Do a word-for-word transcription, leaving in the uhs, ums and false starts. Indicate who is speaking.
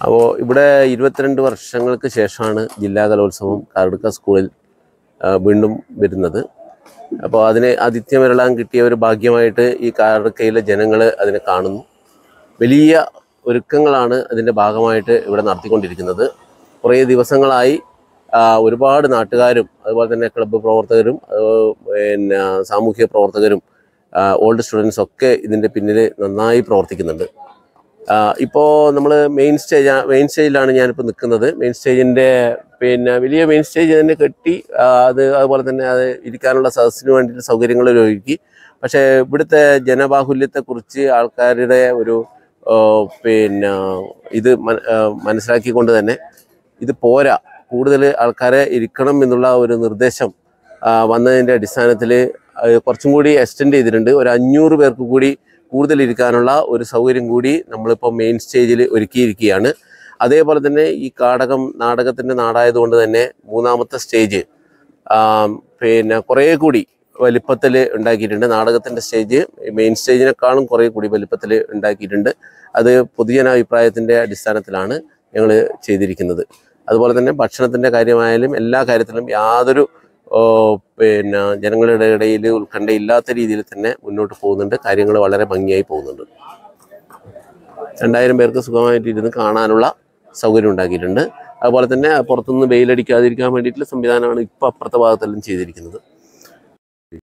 Speaker 1: അപ്പോൾ ഇവിടെ ഇരുപത്തിരണ്ട് വർഷങ്ങൾക്ക് ശേഷമാണ് ജില്ലാ കലോത്സവം കാറടുക്ക സ്കൂളിൽ വീണ്ടും വരുന്നത്. അപ്പോൾ അതിന് ആതിഥ്യമരുളാൻ കിട്ടിയ ഒരു ഭാഗ്യമായിട്ട് ഈ കാറടുക്കയിലെ ജനങ്ങൾ അതിനെ കാണുന്നു. വലിയ ഒരുക്കങ്ങളാണ് അതിൻ്റെ ഭാഗമായിട്ട് ഇവിടെ നടത്തിക്കൊണ്ടിരിക്കുന്നത്. കുറേ ദിവസങ്ങളായി ഒരുപാട് നാട്ടുകാരും അതുപോലെ തന്നെ ക്ലബ്ബ് പ്രവർത്തകരും പിന്നെ സാമൂഹിക പ്രവർത്തകരും ഓൾഡ് സ്റ്റുഡൻസ് ഒക്കെ ഇതിൻ്റെ പിന്നിൽ നന്നായി പ്രവർത്തിക്കുന്നുണ്ട്. ഇപ്പോൾ നമ്മൾ മെയിൻ സ്റ്റേജ് മെയിൻ സ്റ്റേജിലാണ് ഞാനിപ്പോൾ നിൽക്കുന്നത്. മെയിൻ സ്റ്റേജിൻ്റെ പിന്നെ വലിയ മെയിൻ സ്റ്റേജ് തന്നെ കെട്ടി അത് അതുപോലെ തന്നെ അത് ഇരിക്കാനുള്ള സദസ്സിന് വേണ്ടിയിട്ട് സൗകര്യങ്ങൾ ഒരുക്കി. പക്ഷേ ഇവിടുത്തെ ജനബാഹുല്യത്തെക്കുറിച്ച് ആൾക്കാരുടെ ഒരു പിന്നെ ഇത് മനസ്സിലാക്കിക്കൊണ്ട് തന്നെ ഇത് പോരാ, കൂടുതൽ ആൾക്കാരെ ഇരിക്കണം എന്നുള്ള ഒരു നിർദ്ദേശം വന്നതിൻ്റെ അടിസ്ഥാനത്തിൽ കുറച്ചും കൂടി എക്സ്റ്റെൻഡ് ചെയ്തിട്ടുണ്ട്. ഒരു അഞ്ഞൂറ് പേർക്ക് കൂടി കൂടുതൽ ഇരിക്കാനുള്ള ഒരു സൗകര്യം കൂടി നമ്മളിപ്പോൾ മെയിൻ സ്റ്റേജിൽ ഒരുക്കിയിരിക്കുകയാണ്. അതേപോലെ തന്നെ ഈ കാടകം നാടകത്തിൻ്റെ നാടായതുകൊണ്ട് തന്നെ മൂന്നാമത്തെ സ്റ്റേജ് പിന്നെ കുറേ കൂടി വലിപ്പത്തിൽ ഉണ്ടാക്കിയിട്ടുണ്ട്. നാടകത്തിൻ്റെ സ്റ്റേജ് മെയിൻ സ്റ്റേജിനേക്കാളും കുറേ കൂടി വലിപ്പത്തിൽ ഉണ്ടാക്കിയിട്ടുണ്ട്. അത് പൊതുജനാഭിപ്രായത്തിൻ്റെ അടിസ്ഥാനത്തിലാണ് ഞങ്ങൾ ചെയ്തിരിക്കുന്നത്. അതുപോലെ തന്നെ ഭക്ഷണത്തിൻ്റെ കാര്യമായാലും എല്ലാ കാര്യത്തിലും യാതൊരു പിന്നെ ജനങ്ങളുടെ ഇടയിൽ ഉത്കണ്ഠയില്ലാത്ത രീതിയിൽ തന്നെ മുന്നോട്ട് പോകുന്നുണ്ട്. കാര്യങ്ങൾ വളരെ ഭംഗിയായി പോകുന്നുണ്ട്. രണ്ടായിരം പേർക്ക് സുഖമായിട്ട് ഇരുന്ന് കാണാനുള്ള സൗകര്യം ഉണ്ടാക്കിയിട്ടുണ്ട്. അതുപോലെ തന്നെ പുറത്തുനിന്ന് വെയിലടിക്കാതിരിക്കാൻ വേണ്ടിയിട്ടുള്ള സംവിധാനമാണ് ഇപ്പോൾ അപ്പുറത്തെ ഭാഗത്തെല്ലാം ചെയ്തിരിക്കുന്നത്.